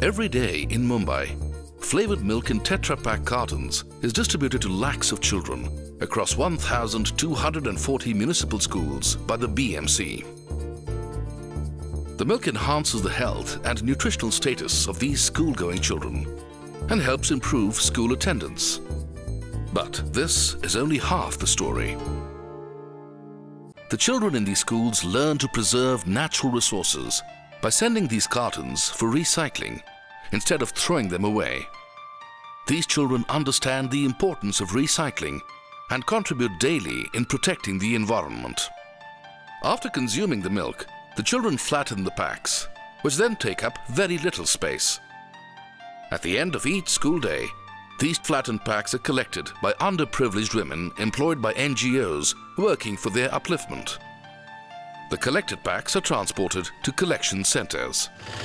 Every day in Mumbai, flavored milk in Tetra Pak cartons is distributed to lakhs of children across 1,240 municipal schools by the BMC. The milk enhances the health and nutritional status of these school-going children and helps improve school attendance. But this is only half the story. The children in these schools learn to preserve natural resources by sending these cartons for recycling instead of throwing them away. These children understand the importance of recycling and contribute daily in protecting the environment. After consuming the milk, the children flatten the packs, which then take up very little space. At the end of each school day, these flattened packs are collected by underprivileged women employed by NGOs working for their upliftment. The collected packs are transported to collection centers.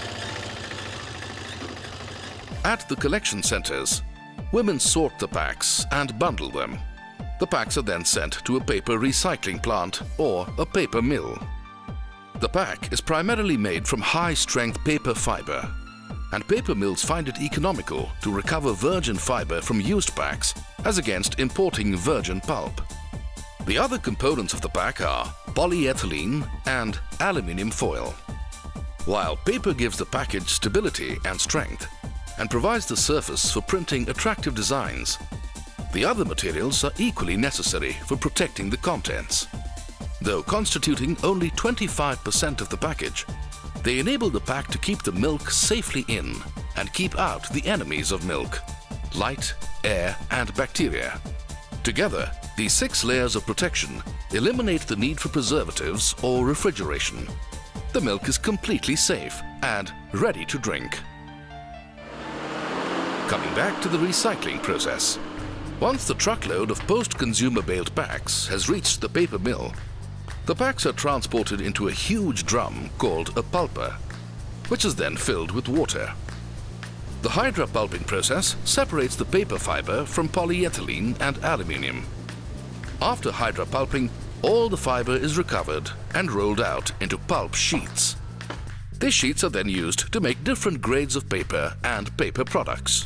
At the collection centers, women sort the packs and bundle them. The packs are then sent to a paper recycling plant or a paper mill. The pack is primarily made from high-strength paper fiber, and paper mills find it economical to recover virgin fiber from used packs as against importing virgin pulp. The other components of the pack are polyethylene and aluminium foil. While paper gives the package stability and strength and provides the surface for printing attractive designs, the other materials are equally necessary for protecting the contents. Though constituting only 25% of the package, they enable the pack to keep the milk safely in and keep out the enemies of milk: light, air and bacteria. Together, these 6 layers of protection eliminate the need for preservatives or refrigeration. The milk is completely safe and ready to drink. Coming back to the recycling process. Once the truckload of post-consumer baled packs has reached the paper mill, the packs are transported into a huge drum called a pulper, which is then filled with water. The hydropulping process separates the paper fiber from polyethylene and aluminium. After hydropulping, all the fiber is recovered and rolled out into pulp sheets. These sheets are then used to make different grades of paper and paper products.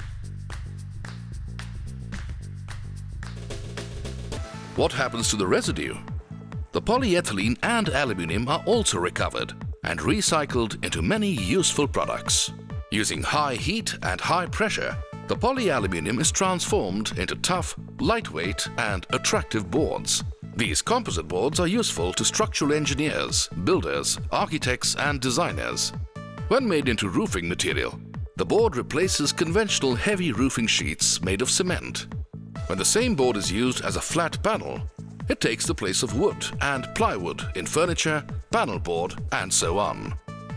What happens to the residue? The polyethylene and aluminium are also recovered and recycled into many useful products. Using high heat and high pressure, the polyaluminium is transformed into tough, lightweight and attractive boards. These composite boards are useful to structural engineers, builders, architects and designers. When made into roofing material, the board replaces conventional heavy roofing sheets made of cement. When the same board is used as a flat panel, it takes the place of wood and plywood in furniture, panel board and so on.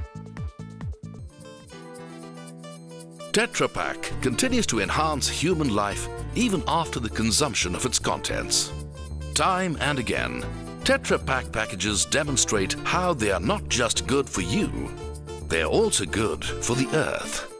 Tetra Pak continues to enhance human life even after the consumption of its contents. Time and again, Tetra Pak packages demonstrate how they are not just good for you, they are also good for the earth.